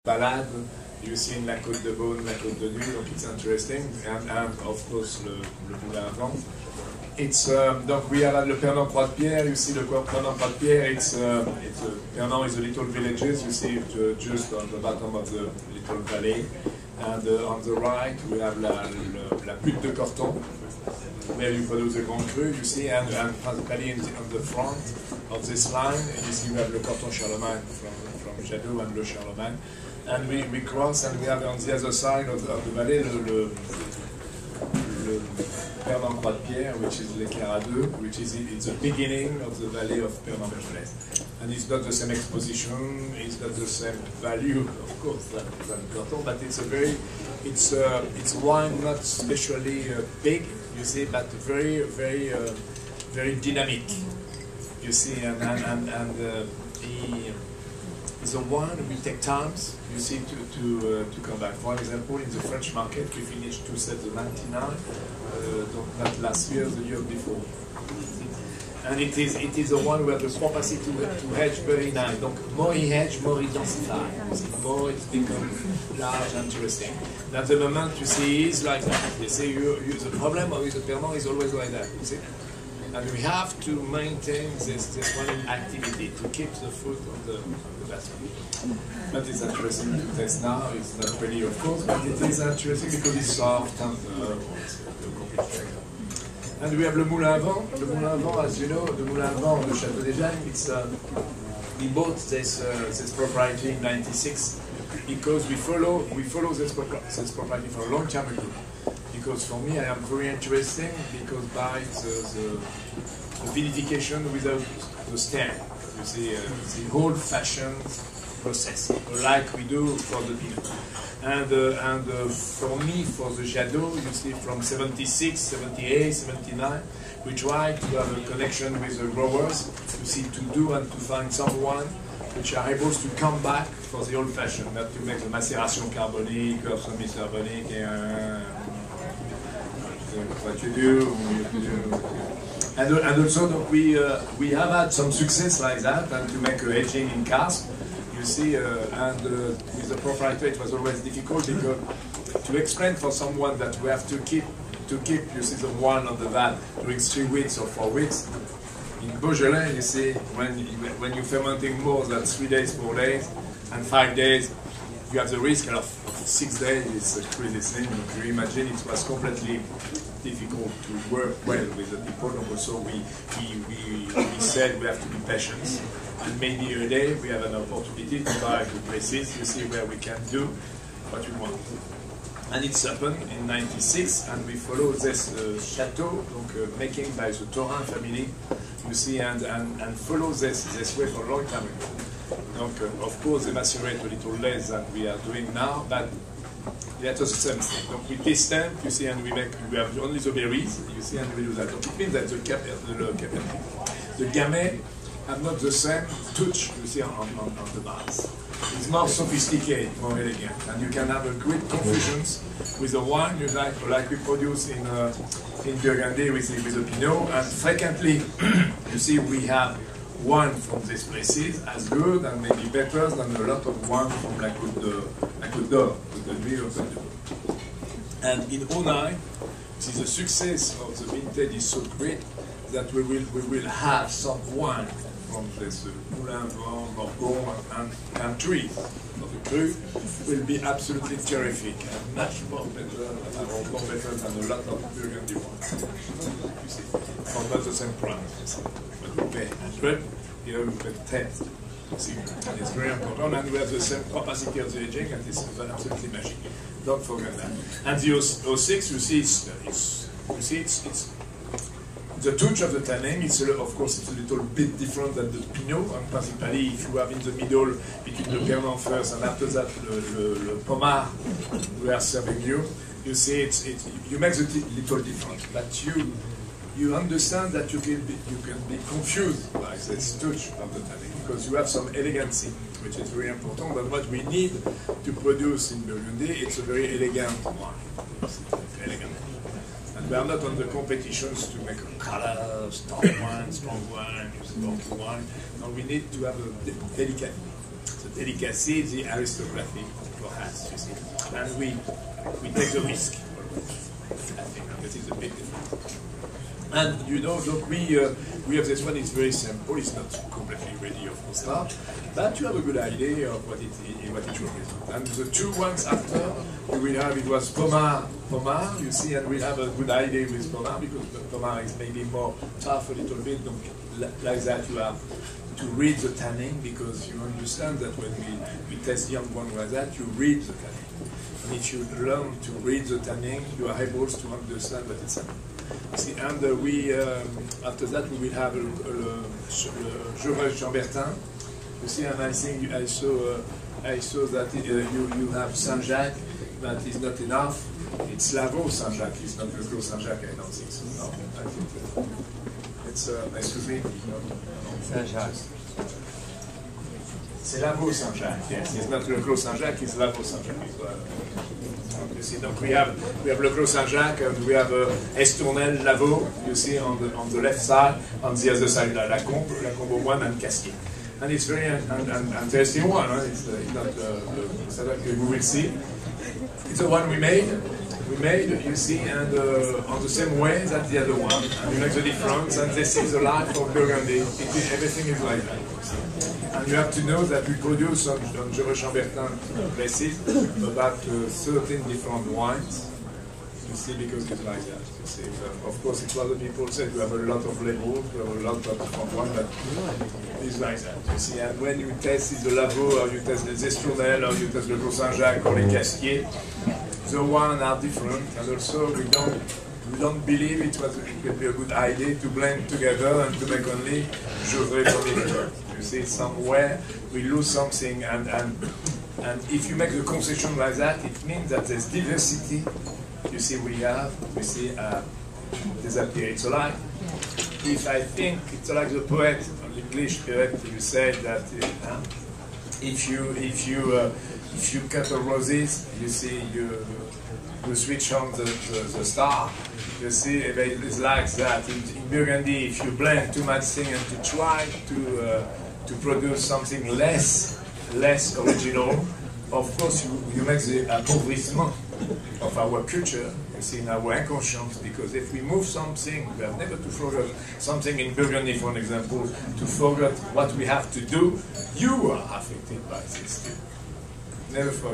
balade, you see in la Côte de Beaune, la Côte de Nuit, donc it's interesting, and of course le moulin à vent. It's donc we are at le Pernan Croix de Pierre. You see the Pernan Croix de Pierre. Pernan is a little villages. You see it just on the bottom of the little valley, and on the right we have la butte de Corton, where you produce the Grand Cru. You see, and principally on the front of this line, you see we have le Corton Charlemagne from Jadot and Le Charlemagne, and we cross, and we have on the other side of the valley le Pernan Croix de Pierre, which is l'Éclair à deux, which is it's the beginning of the valley of Pernan Bergelès. And it's not the same exposition, it's not the same value, of course, than Corton, but it's wine not especially big, you see, but very dynamic, you see, it's a wine we take times, you see, to come back. For example, in the French market, we finished 2099, not last year, the year before. And it is a one where the capacity to hedge very nice. Donc, more he hedge, more he densify. More it becomes large and interesting. And at the moment, you see, it's like that. You see, the problem with the Pernan is always like that, you see. And we have to maintain this one activity to keep the food of the basket. But it's interesting to test now. It's not really, of course, but it is interesting because it's soft and and we have le Moulin à Vent. Le Moulin à Vent, as you know, the Moulin à Vent, the Château des Gènes, we bought this property in '96 because we follow this property for a long time ago. Because for me, I am very interesting because by the vinification without the stem, you see, the old-fashioned process, like we do for the Pinot. And for me, for the Jadot, you see, from 76, 78, 79, we try to have a connection with the growers, you see, to do and to find someone which are able to come back for the old-fashioned, not to make the maceration carbonique or semi-carbonique, what you do. And also we have had some success like that, and to make aging in cask, you see, with the proprietor it was always difficult because to explain for someone that we have to keep you see the one on the vat during 3 weeks or 4 weeks. In Beaujolais, you see, when you're fermenting more than 3 days, 4 days, and 5 days, you have the risk of 6 days. It's a crazy thing. You imagine it was completely difficult to work well with the people. Also, we said we have to be patient, and maybe a day we have an opportunity to buy the places. You see where we can do what we want. And it's happened in '96, and we follow this chateau, making by the Thorin family. You see, and follow this way for a long time ago. Donc, of course, they macerate a little less than we are doing now, but that's the same thing. Donc, we taste them, you see, and we have only the berries, you see, and we do that. Donc, it means that the gamay have not the same touch, you see, on the bars. It's more sophisticated, more elegant, and you can have a great confusions with the wine you like we produce in Burgundy with the Pinot, and frequently, you see, we have wine from these places as good and maybe better than a lot of wine from la Côte d'Or, the Nuit of the. And in 2009, the success of the vintage is so great that we will have some wine from this Moulin à Vent, Morgon, and trees of the cru will be absolutely terrific and much more better than a lot of Burgundy wine. You see, for not the same price. But we pay 100, here we pay 10. See, and it's very important, and we have the same capacity of the aging, and it's absolutely magic. Don't forget that. And the 06, you see, it's the touch of the tannin. Of course, it's a little bit different than the Pinot, and principally if you have in the middle between the Pernan first and after that le Pommard we are serving you. You see, you make the little difference, but you understand that you can be confused by this touch of the tannin because you have some elegancy, which is very important. But what we need to produce in Burgundy, it's a very elegant wine. Elegant. And we are not on the competitions to make a color, strong wine, smoky wine. No, we need to have a delicate the delicacy, the aristocracy perhaps, you see. And we take the risk. I think that is a big difference. And you know, look, we have this one. It's very simple. It's not completely ready of course start, but you have a good idea of what it represents. And the two ones after, we will have it was Pomar, you see, and we have a good idea with Pomar because Pomar is maybe more tough a little bit. Like that, you have to read the tanning because you understand that when we test young one like that, you read the tanning. And if you learn to read the tanning, you are able to understand what it's happening. See, and after that we will have Chambertin. You see, and I think I saw that you have Saint-Jacques, but it's not enough. It's Lavaux Saint-Jacques, it's not Le Clos Saint-Jacques, I don't think so. No, I think it's, excuse me? Saint-Jacques. C'est Lavaux Saint-Jacques, yes. It's not Le Clos Saint-Jacques, it's Lavaux Saint-Jacques. You see, donc we have Le Clos Saint-Jacques, and we have Estournel, Lavaux, you see, on the left side, on the other side, La Combe 1 and Casquier. And it's very interesting one, huh? It's not we will see. It's the one we made, you see, and on the same way that the other one. And you make the difference, and this is the life of Burgundy. Everything is like that. And you have to know that we produce on Chambertin places about 13 different wines. You see, because it's like that. You see, of course, it's what the people say. You have a lot of labels, you have a lot of different wines, but it's like that. You see, and when you test the Lavaux, or you test the Estournel, or you test the Clos Saint-Jacques, or the Casquier, the wines are different, and also we don't believe it would be a good idea to blend together and to make only Gevrey Bonnet. You see, somewhere we lose something, and if you make the concession like that, it means that there's diversity. You see, disappear. It's like, if I think it's like the poet, an English poet, you said that if you cut the roses, you see, you switch on the star. You see, it's like that. In Burgundy, if you blend too much thing and to try to produce something less original, of course you make the appauvrissement of our culture, you see, in our inconscience, because if we move something, we have never to forget something in Burgundy, for example, to forget what we have to do, you are affected by this too. Never forget.